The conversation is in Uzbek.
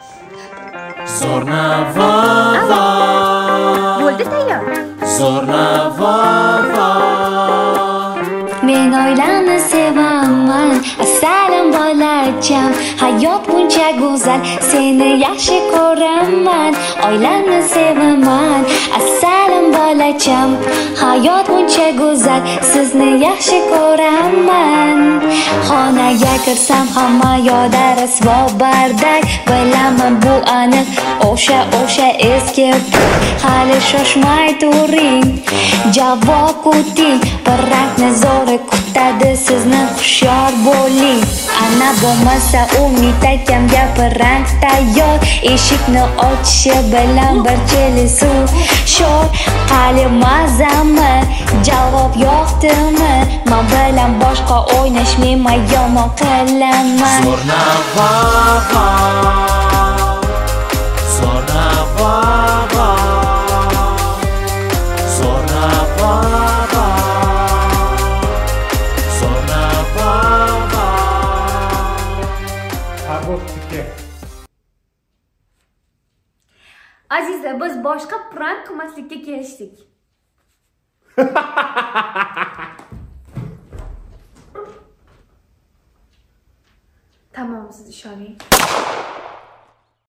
Zo'rnavo. Bo'ldi tayyor. Zo'rnavo. Men oilani sevaman, assalom bolacham. Hayot buncha go'zal, seni yaxshi ko'raman. Oilani sevaman, assalom bolacham. Hayot buncha go'zal, sizni yaxshi ko'raman. Xonaga kirsam hamma yoda rasvo bardak. Bilaman bu aniq, o'sha eski. Hali shoshmay turing, javob kuting. Bir rangni zo'ri kutadi sizni, hushyor bo'ling. Ana bo'lmasa umid akam gapirang tayyor. Eshikni ochishi bilan bir cheli suv sho'r. Qali mazami, javob yoqdimi? Men bilan boshqa o'ynashmayman, yomon qilaman. Zo'rnavo. Zo'rnavo. Zo'rnavo. Zo'rnavo. Azizlar, biz boshqa prank qilmaslikka kelishdik.